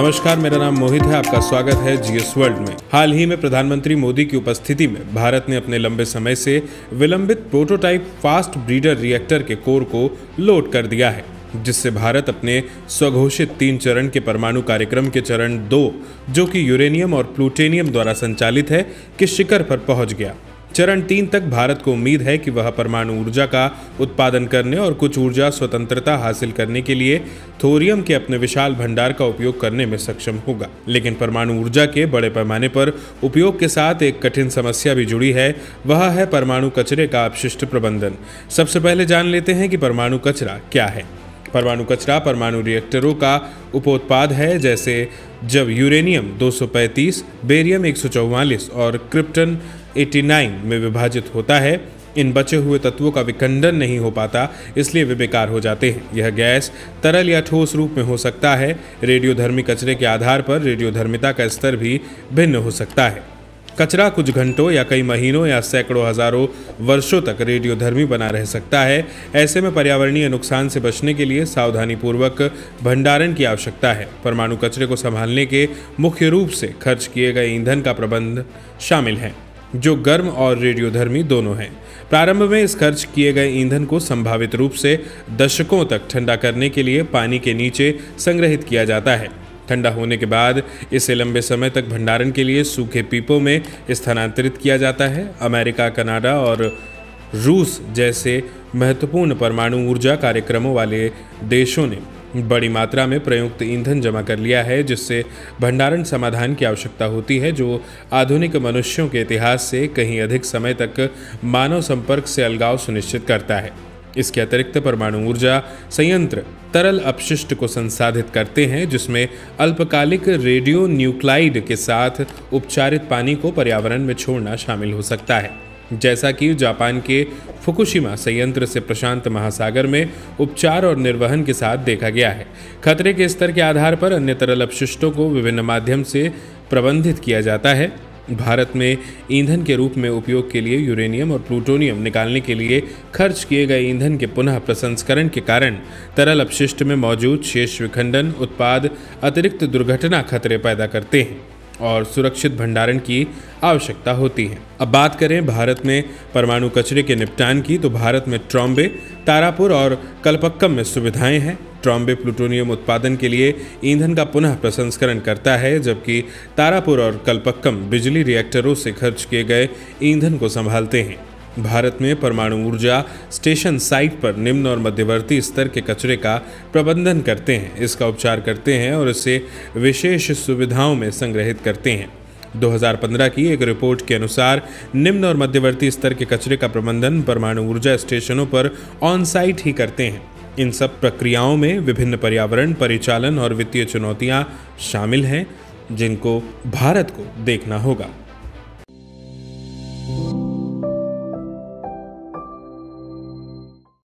नमस्कार, मेरा नाम मोहित है। आपका स्वागत है जीएस वर्ल्ड में। हाल ही में प्रधानमंत्री मोदी की उपस्थिति में भारत ने अपने लंबे समय से विलंबित प्रोटोटाइप फास्ट ब्रीडर रिएक्टर के कोर को लोड कर दिया है, जिससे भारत अपने स्वघोषित 3 चरण के परमाणु कार्यक्रम के चरण 2, जो कि यूरेनियम और प्लूटोनियम द्वारा संचालित है, के शिखर पर पहुंच गया। चरण 3 तक भारत को उम्मीद है कि वह परमाणु ऊर्जा का उत्पादन करने और कुछ ऊर्जा स्वतंत्रता हासिल करने के लिए थोरियम के अपने विशाल भंडार का उपयोग करने में सक्षम होगा। लेकिन परमाणु ऊर्जा के बड़े पैमाने पर उपयोग के साथ एक कठिन समस्या भी जुड़ी है, वह है परमाणु कचरे का अपशिष्ट प्रबंधन। सबसे पहले जान लेते हैं कि परमाणु कचरा क्या है। परमाणु कचरा परमाणु रिएक्टरों का उपोत्पाद है, जैसे जब यूरेनियम 235, बेरियम 144 और क्रिप्टन 89 में विभाजित होता है। इन बचे हुए तत्वों का विखंडन नहीं हो पाता, इसलिए वे बेकार हो जाते हैं। यह गैस तरल या ठोस रूप में हो सकता है। रेडियोधर्मी कचरे के आधार पर रेडियोधर्मिता का स्तर भी भिन्न हो सकता है। कचरा कुछ घंटों या कई महीनों या सैकड़ों हजारों वर्षों तक रेडियोधर्मी बना रह सकता है। ऐसे में पर्यावरणीय नुकसान से बचने के लिए सावधानीपूर्वक भंडारण की आवश्यकता है। परमाणु कचरे को संभालने के मुख्य रूप से खर्च किए गए ईंधन का प्रबंध शामिल है, जो गर्म और रेडियोधर्मी दोनों हैं। प्रारंभ में इस खर्च किए गए ईंधन को संभावित रूप से दशकों तक ठंडा करने के लिए पानी के नीचे संग्रहित किया जाता है। ठंडा होने के बाद इसे लंबे समय तक भंडारण के लिए सूखे पीपों में स्थानांतरित किया जाता है। अमेरिका, कनाडा और रूस जैसे महत्वपूर्ण परमाणु ऊर्जा कार्यक्रमों वाले देशों ने बड़ी मात्रा में प्रयुक्त ईंधन जमा कर लिया है, जिससे भंडारण समाधान की आवश्यकता होती है, जो आधुनिक मनुष्यों के इतिहास से कहीं अधिक समय तक मानव संपर्क से अलगाव सुनिश्चित करता है। इसके अतिरिक्त परमाणु ऊर्जा संयंत्र तरल अपशिष्ट को संसाधित करते हैं, जिसमें अल्पकालिक रेडियो न्यूक्लाइड के साथ उपचारित पानी को पर्यावरण में छोड़ना शामिल हो सकता है, जैसा कि जापान के फुकुशिमा संयंत्र से प्रशांत महासागर में उपचार और निर्वहन के साथ देखा गया है। खतरे के स्तर के आधार पर अन्य तरल अपशिष्टों को विभिन्न माध्यम से प्रबंधित किया जाता है। भारत में ईंधन के रूप में उपयोग के लिए यूरेनियम और प्लूटोनियम निकालने के लिए खर्च किए गए ईंधन के पुनः प्रसंस्करण के कारण तरल अपशिष्ट में मौजूद शेष विखंडन उत्पाद अतिरिक्त दुर्घटना खतरे पैदा करते हैं और सुरक्षित भंडारण की आवश्यकता होती है। अब बात करें भारत में परमाणु कचरे के निपटान की, तो भारत में ट्रॉम्बे, तारापुर और कलपक्कम में सुविधाएं हैं। ट्रॉम्बे प्लूटोनियम उत्पादन के लिए ईंधन का पुनः प्रसंस्करण करता है, जबकि तारापुर और कलपक्कम बिजली रिएक्टरों से खर्च किए गए ईंधन को संभालते हैं। भारत में परमाणु ऊर्जा स्टेशन साइट पर निम्न और मध्यवर्ती स्तर के कचरे का प्रबंधन करते हैं, इसका उपचार करते हैं और इसे विशेष सुविधाओं में संग्रहित करते हैं। 2015 की एक रिपोर्ट के अनुसार निम्न और मध्यवर्ती स्तर के कचरे का प्रबंधन परमाणु ऊर्जा स्टेशनों पर ऑन साइट ही करते हैं। इन सब प्रक्रियाओं में विभिन्न पर्यावरण, परिचालन और वित्तीय चुनौतियां शामिल हैं, जिनको भारत को देखना होगा।